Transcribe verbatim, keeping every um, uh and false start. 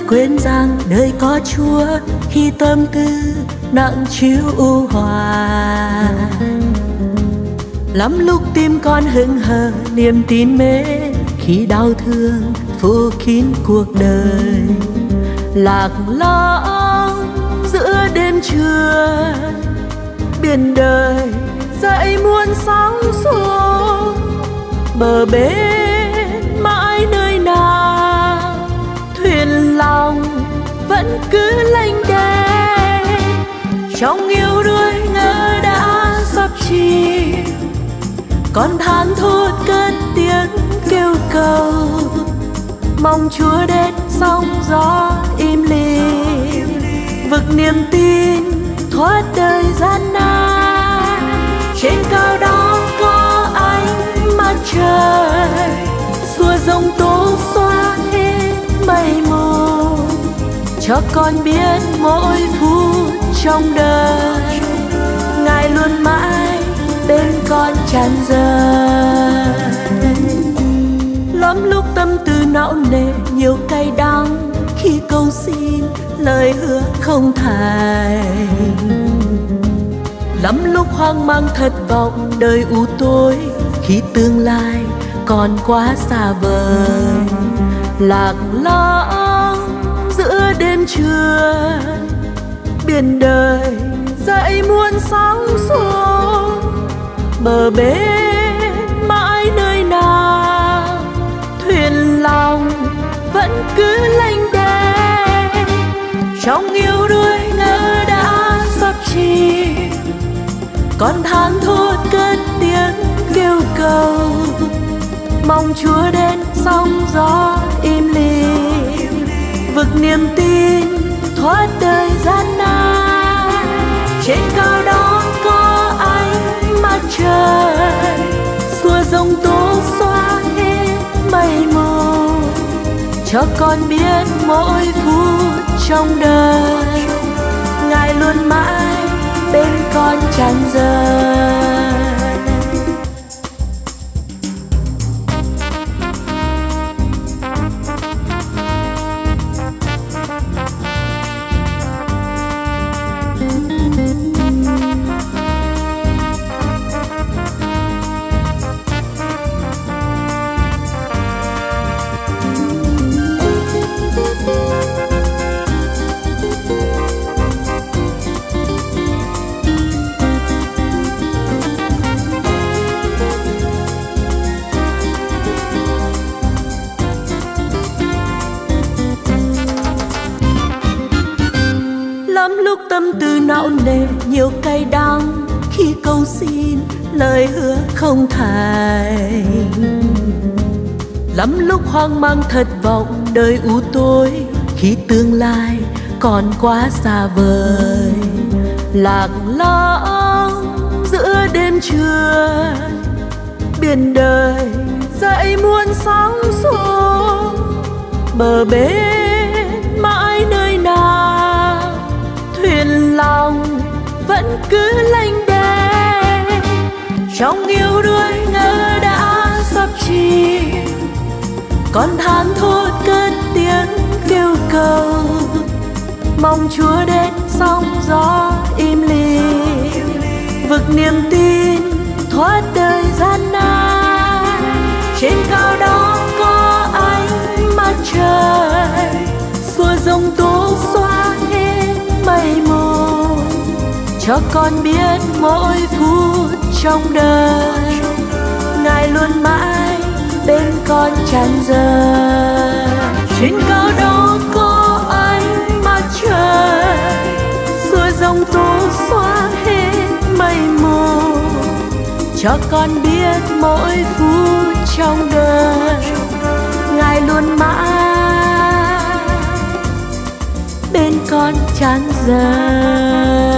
quên rằng đời có Chúa khi tâm tư nặng trĩu u hoài. Lắm lúc tim con hững hờ niềm tin mến khi đau thương phủ kín cuộc đời. Lạc lõng giữa đêm trưa biển đời dậy muôn sóng xô, bờ bên mãi nơi nào thuyền lòng vẫn cứ lênh đênh. Trong yêu đuối ngỡ đã sắp chìm, con than thốt cất tiếng kêu cầu, mong Chúa đến sóng gió im lìm, vực niềm tin thoát đời gian nan. Trên cao đó có ánh mặt trời xua dòng tố xóa hết mây mù, cho con biết mỗi phút trong đời Ngài luôn mãi bên con tràn dần. Lắm lúc tâm tư não nề nhiều cay đắng khi cầu xin lời hứa không thành. Lắm lúc hoang mang thất vọng đời u tối khi tương lai còn quá xa vời. Lạc lõng giữa đêm trưa biển đời dậy muôn sóng xô, bờ bên mãi nơi nào thuyền lòng vẫn cứ lênh đênh. Trong yêu đuối ngỡ đã sắp chìm, con than thốt cất tiếng kêu cầu, mong Chúa đến sóng gió im lìm, vực niềm tin thoát đời gian nan. Trên cao đó có ánh mặt trời xua dòng tố xóa hết mây mù, cho con biết mỗi phút trong đời Ngài luôn mãi bên con tràn dần. Lắm lúc tâm tư não nề nhiều cay đắng khi cầu xin lời hứa không thành. Lắm lúc hoang mang thất vọng đời u tối khi tương lai còn quá xa vời. Lạc lõng giữa đêm trưa biển đời dậy muôn sóng xô, bờ bên mãi nơi nào thuyền lòng vẫn cứ lênh đênh. Trong yêu đuối ngỡ đã sắp chìm, con than thốt cất tiếng kêu cầu, mong Chúa đến sóng gió im lìm, vực niềm tin thoát đời gian nan. Trên cao đó có ánh mặt trời xua dòng tố xóa hết mây mù, cho con biết mỗi phút trong đời Ngài luôn mãi bên con tràn dần. Trên cao đó có ánh mặt trời xua dòng tố xóa hết mây mù, cho con biết mỗi phút trong đời Ngài luôn mãi bên con tràn dần.